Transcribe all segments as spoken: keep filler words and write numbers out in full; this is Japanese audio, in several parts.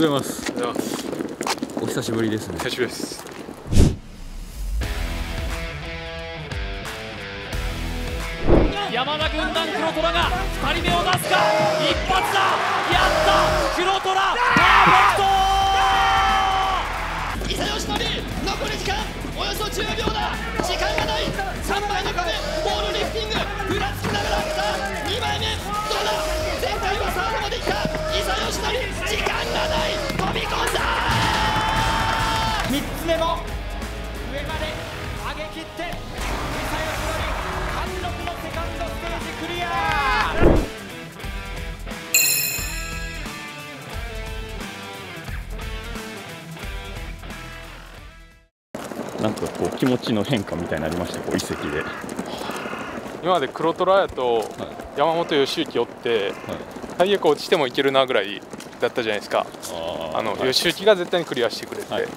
ございます。お久しぶりですね。 久しぶりです。 山田軍団黒虎がふたりめを出すか。一発だ。やった黒虎パーフェクト。伊佐義則残り時間およそじゅうびょうだ。時間がない。さんまいの壁ボールリフティングふらつきながらさあにまいめどうだ。前回はサードまでいった伊佐義則時間がない。飛び込んだ。みっつめも上まで上げ切って伊佐義則貫禄のセカンドステージクリア。 なんかこう気持ちの変化みたいになりました。こう一席で。 今まで黒虎やと山本良之おって、はい、最悪落ちてもいけるなぐらいだったじゃないですか。ああの、はい、良之が絶対にクリアしてくれて、はいはい、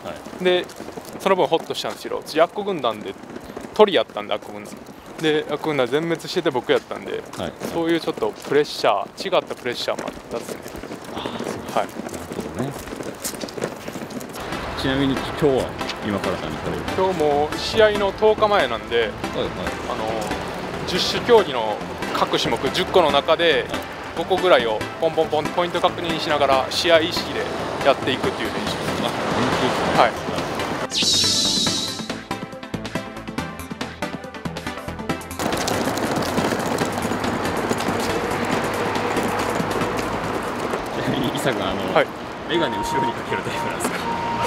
でその分ホッとしたんですけど、次アッコ軍団で鳥やったんで、アッコ軍団でアッコ軍団全滅してて僕やったんで、はい、そういうちょっとプレッシャー違ったプレッシャーもあったですね。はい。なるほどね。 ちなみに今日は今から何される？ 今日も試合のとおかまえなんで、はいはい、あのじゅっ種競技の各種目じゅっこの中でごこぐらいをポンポンポンポイント確認しながら試合意識でやっていくっていう練習です。はい。 伊佐があの、はい、メガネ後ろにかけるタイプなんですか？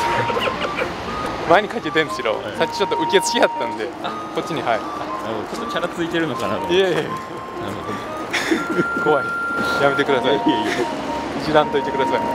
前にかけてんですけど、はい、さっきちょっと受け付けやったんでこっちに。はい。 ちょっとチャラついてるのかなと。 いやいやいや。なるほど。怖い。やめてください。いやいやいや。一段といてください。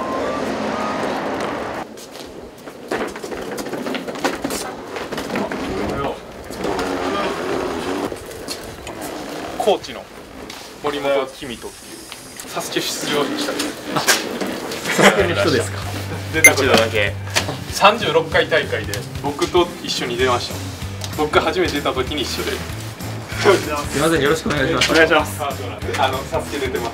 コーチの森本公人っていうサスケ出場でしたね。 サスケの人ですか？ 出たことだけ。さんじゅうろっかい大会で僕と一緒に出ました。僕が初めて出た時に一緒で。 すみません、よろしくお願いします。 お願いします。あのサスケ出てます。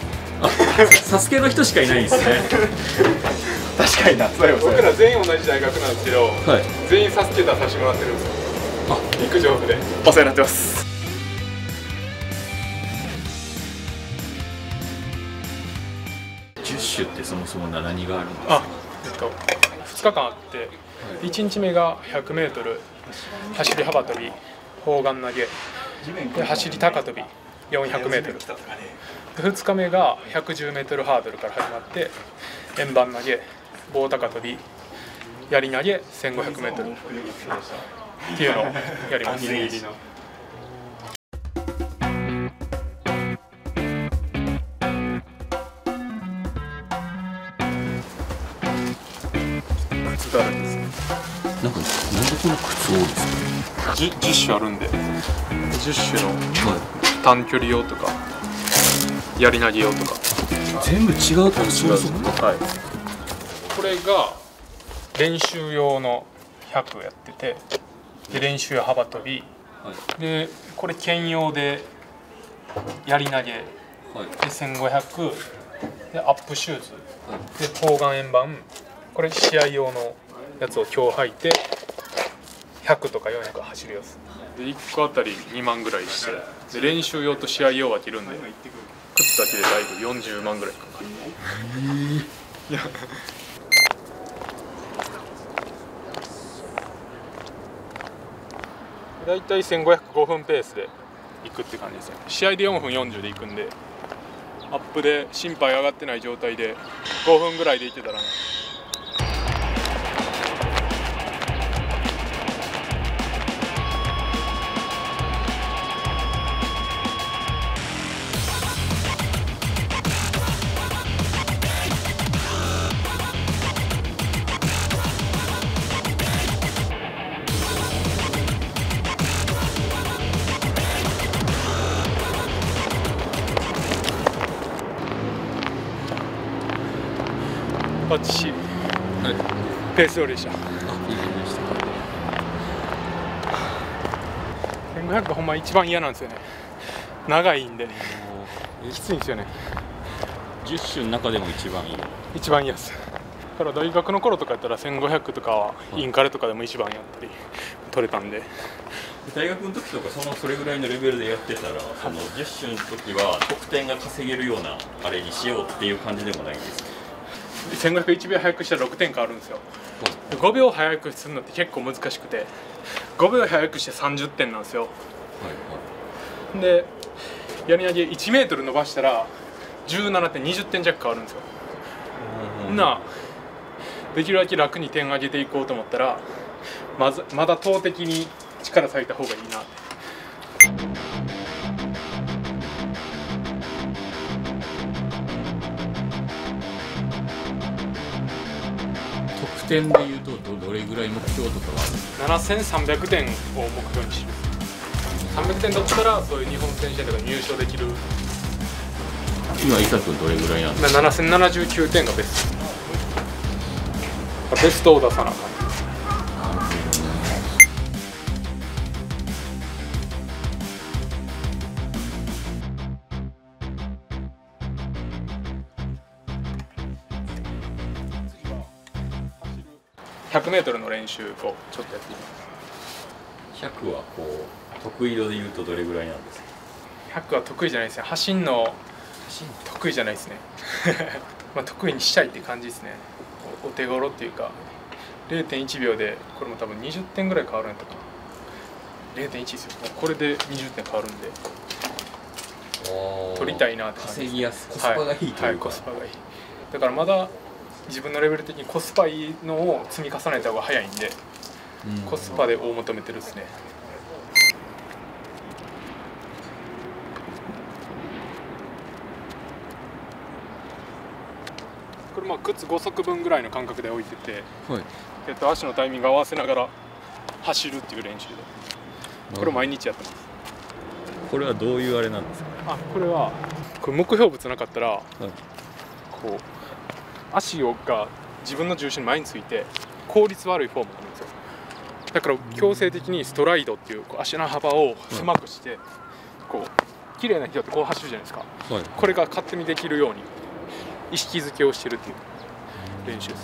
サスケの人しかいないんですね。 確かにな。僕ら全員同じ大学なんですけど、はい、全員サスケ出させてもらってるんですよ。あ、陸上部でお世話になってます。 じゅっ種ってそもそも何があるんですか？ あ、えっとふつかかんあって、いちにちめがひゃくメートル走り幅跳び、砲丸投げで走り高跳びよんひゃくメートル、ふつかめがひゃくじゅうメートルハードルから始まって、円盤投げ、棒高跳び、やり投げせんごひゃくメートルっていうのをやります。靴があるんですね。 なんかなんでこの靴多いですか？ じゅっ種あるんで、じゅっ種の短距離用とかやり投げ用とか全部違うと違う。 はい。これが練習用のひゃくやってて、で練習用幅跳び、はい、でこれ兼用でやり投げ、はい、でせんごひゃくでアップシューズ、はい、で砲丸円盤、これ試合用のやつを今日履いてひゃくとかよんひゃく走るやつでいっこあたりにまんぐらいして、で練習用と試合用は着るんで靴だけでだいぶよんじゅうまんぐらいかかる。いやだいたいせんごひゃくごふんペースで行くって感じですね。試合でよんぷんよんじゅうで行くんで、アップで心肺上がってない状態でごふんぐらいで行ってたらね。バッチシ、はい、ペース通りでした。あ、いいでした。せんごひゃくがほんま一番嫌なんですよね。長いんできついんですよね。 じゅっ種の中でも一番いい。 一番嫌です。 から大学の頃とかやったらせんごひゃくとかはインカレとかでも一番やったり取れたんで。 大学の時とかそのそれぐらいのレベルでやってたら、そのジェッシュの時は得点が稼げるようなあれにしようっていう感じでもないんですか？ せんごひゃくいちびょう早くしたらろくてん変わるんですよ。ごびょう早くするのって結構難しくて、ごびょう早くしてさんじゅってんなんですよ。はいはい、でやり投げいちメートル伸ばしたらじゅうななてん、にじゅってん弱変わるんですよ。うん、なできるだけ楽に点を上げていこうと思ったら、まずまだ投擲に力割いた方がいいなって。 得点でいうと ど, どれぐらい目標とかはある？ ななせんさんびゃくてんを目標にしてる。さんびゃくてん取ったらそういう日本選手権とか入賞できる。 今伊佐君どれぐらいなんですか？ ななせんななじゅうきゅうてんがベスト。ベストを出さなあかん。ひゃくメートルの練習をちょっとやっています。 ひゃくはこう得意度でいうとどれぐらいなんですか？ ひゃくは得意じゃないですね。走んの得意じゃないですね。まあ得意にしたいって感じですね。お手頃っていうか れいてんいちびょうでこれも多分にじゅってんぐらい変わるんとか れいてんいち ですよ。これでにじゅってん変わるんで取りたいなって感じです、ね。 稼ぎやすコスパがいいというか、 はいはい、コスパがいい。だからまだ自分のレベル的にコスパいいのを積み重ねた方が早いんで、コスパで大求めてるですね。これまあ靴ご足分ぐらいの間隔で置いてて、はい、えっと足のタイミング合わせながら走るっていう練習で、これ毎日やってます。 これはどういうあれなんですか？ あ、これはこれ目標物なかったら、はい、こう足をが自分の重心に前について効率悪いフォームになるんですよ。だから強制的にストライドっていうこう足の幅を狭くして、はい、こう綺麗な人ってこう走るじゃないですか、はい、これが勝手にできるように意識づけをしてるっていう練習です。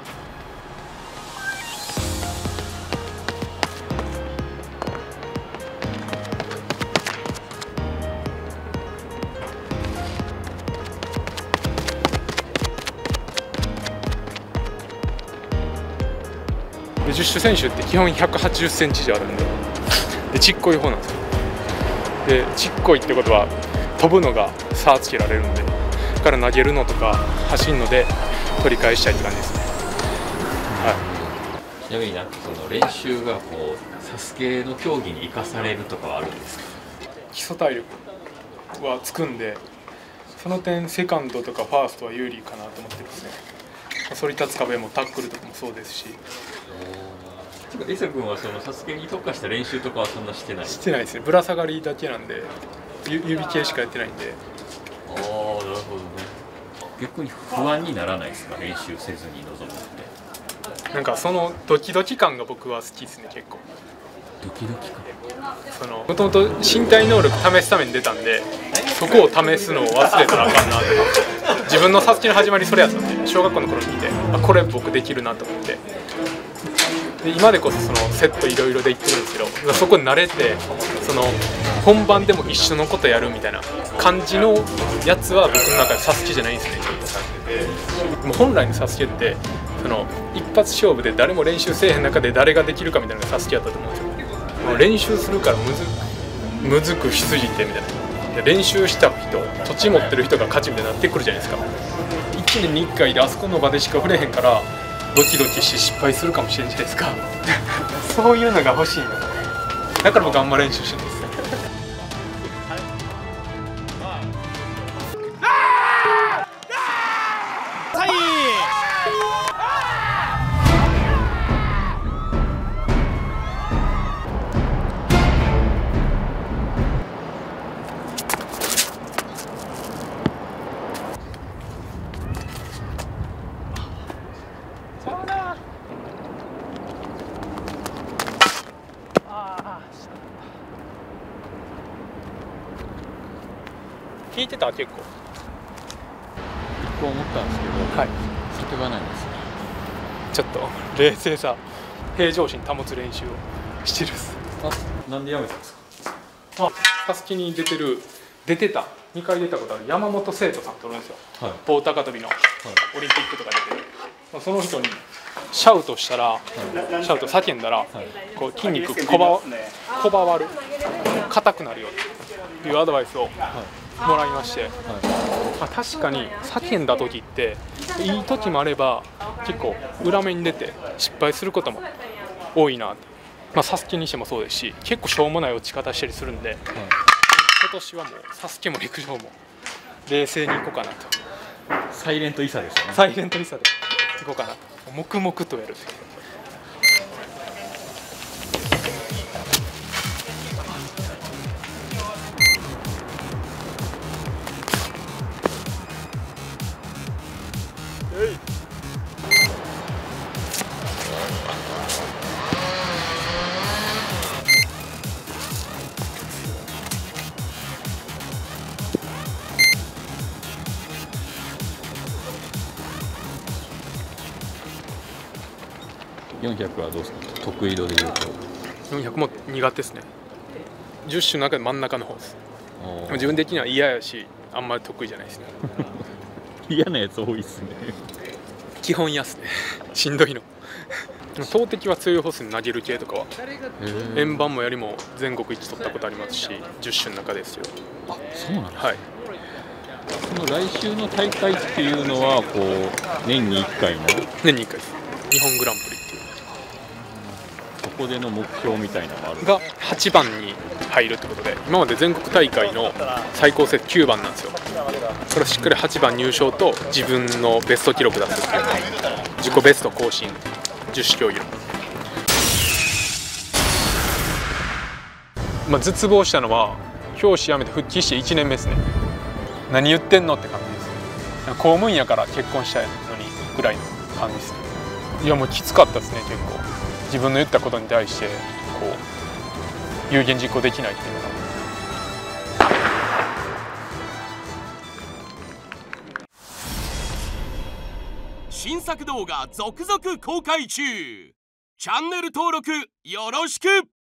十種選手って基本ひゃくはちじゅっセンチ以上あるんで、でちっこい方なんですよ。でちっこいってことは飛ぶのが差つけられるんで、だから投げるのとか走るので取り返したいって感じですね。はい、 ちなみになんかその練習がこうサスケの競技に生かされるとかはあるんですか？ 基礎体力はつくんで、その点セカンドとかファーストは有利かなと思ってですね。反り立つ壁もタックルとかもそうですし。 伊佐君はそのサスケに特化した練習とかはそんなしてない？ してないですね。ぶら下がりだけなんで、指系しかやってないんで。 ああ、なるほどね。逆に不安にならないですか？練習せずに臨むって。 なんかそのドキドキ感が僕は好きですね。結構ドキドキ感。 そのもともと身体能力試すために出たんで、そこを試すのを忘れたらあかんなって自分のサスケの始まりそれやったんで、小学校の頃に見て、あ、これ僕できるなと思って。で今でこそそのセットいろいろで言ってるんですけど、そこに慣れてその本番でも一緒のことやるみたいな感じのやつは僕の中でサスケじゃないんですね。ちょっとさでも本来のサスケってその一発勝負で誰も練習せえへん中で誰ができるかみたいなのがサスケやったと思うんですよ。もう練習するからむずむずくしすぎてみたいな、練習した人土地持ってる人が勝ちみたいになってくるじゃないですか。いちねんにいっかいであそこの場でしか触れへんからドキドキして失敗するかもしれないじゃないですかそういうのが欲しいんだ。だから僕あんま練習しないです。聞いてた結構。 一個思ったんですけど、はい、叫ばないんですよ。 ちょっと冷静さ平常心保つ練習をしてるっす。 あ、なんでやめたんですか？ あ、タスキに出てる出てたにかい出たことある山本聖斗さんとおるんですよ、はい、棒高跳びのオリンピックとか出てる、はい、その人にシャウトしたら、はい、シャウト叫んだら、はい、こう筋肉こばこばわる硬くなるよっていうアドバイスをもらいまして、はい、まあ、確かに叫んだ時っていい時もあれば結構裏目に出て失敗することも多いなって、まあ、サスケにしてもそうですし結構しょうもない落ち方したりするんで、はい、今年はもうサスケも陸上も冷静にいこうかなと。 サイレントイサですよね。 サイレントイサでいこうかなと黙々とやる。 よんひゃくはどうですか？得意度でいうとよんひゃくも苦手ですね。じゅっ種の中で真ん中の方です。自分的には嫌やしあんまり得意じゃないですね。 嫌なやつ多いっすね。 基本嫌っすね。しんどいの。投擲は強い方ですね。投げる系とかは円盤もやりも全国一取ったことありますしじゅっ種の中ですよ。 あ、そうなんですか。 はい。 その来週の大会っていうのはこう年にいっかいの年にいっかいです。日本グランプリっていうそこでの目標みたいなのがあるがはちばんに入るってことで、今まで全国大会の最高成績きゅうばんなんですよ。それをしっかりはちばん入賞と自分のベスト記録出すっていう自己ベスト更新十種競技の、まあ、絶望したのは教師辞めて復帰していちねんめですね。何言ってんのって感じです。公務員やから結婚したいのにぐらいの感じですね。いやもうきつかったですね。結構自分の言ったことに対してこう有言実行できないっていうのが。 新作動画続々公開中。チャンネル登録よろしく。